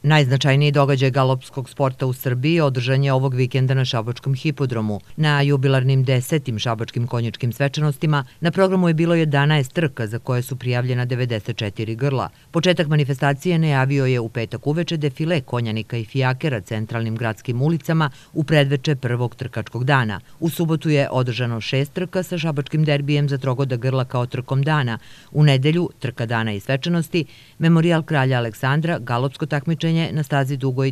Najznačajniji događaj galopskog sporta u Srbiji održan je ovog vikenda na Šabačkom hipodromu. Na jubilarnim 10. šabačkim konjičkim svečanostima na programu je bilo 11 trka za koje su prijavljena 94 grla. Početak manifestacije najavio je u petak uveče defile konjanika i fijakera centralnim gradskim ulicama u predveče prvog trkačkog dana. U subotu je održano 6 trka sa šabačkim derbijem za trogoda grla kao trkom dana. U nedelju, trka dana i svečanosti, Memorijal kralja Aleksandra, galopsko takmičenje na stazi dugoj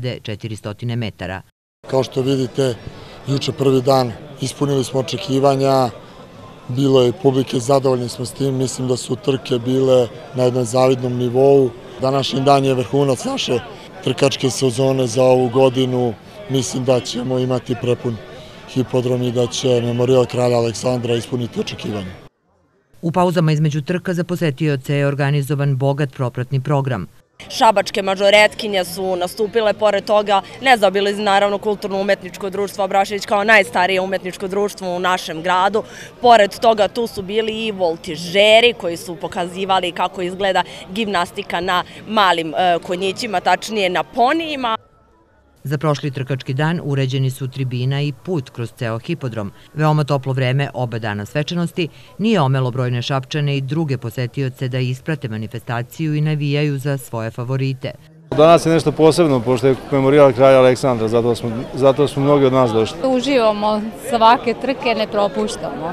2400 metara. Kao što vidite, juče prvi dan ispunili smo očekivanja, bilo je publike, zadovoljni smo s tim, mislim da su trke bile na jednom zavidnom nivou. Današnji dan je vrhunac naše trkačke sezone za ovu godinu, mislim da ćemo imati prepun hipodrom i da će Memorijal kralja Aleksandra ispuniti očekivanja. U pauzama između trka za posetioce je organizovan bogat propratni program. Šabačke mažoretkinje su nastupile, pored toga ne zaobilazi naravno kulturno-umetničko društvo Abrašević kao najstarije umetničko društvo u našem gradu. Pored toga tu su bili i voltižeri koji su pokazivali kako izgleda gimnastika na malim konjićima, tačnije na ponijima. Za prošli trkački dan uređeni su tribina i put kroz ceo hipodrom. Veoma toplo vreme oba dana svečanosti nije omelo brojne Šapčane i druge posetioce da isprate manifestaciju i navijaju za svoje favorite. Danas je nešto posebno, pošto je Memorijal kralja Aleksandra, zato smo mnogi od nas došli. Uživamo svake trke, ne propuštamo.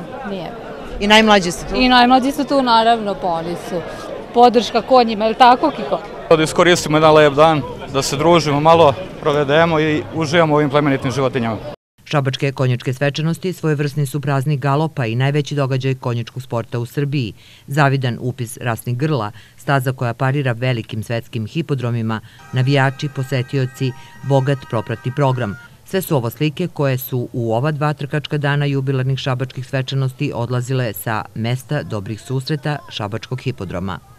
I najmlađi su tu? I najmlađi su tu, naravno, pa oni su podrška konjima, je li tako, Kiko? Da iskoristimo jedan lep dan, da se družimo malo, provedemo i uživamo u ovim plemenitim životinjama. Šabačke konjičke svečanosti svojevrsni su praznik galopa i najveći događaj konjičkog sporta u Srbiji. Zavidan upis rasnih grla, staza koja parira velikim svetskim hipodromima, navijači, posetioci, bogat propratni program. Sve su ovo slike koje su u ova dva trkačka dana jubilarnih šabačkih svečanosti odlazile sa mesta dobrih susreta Šabačkog hipodroma.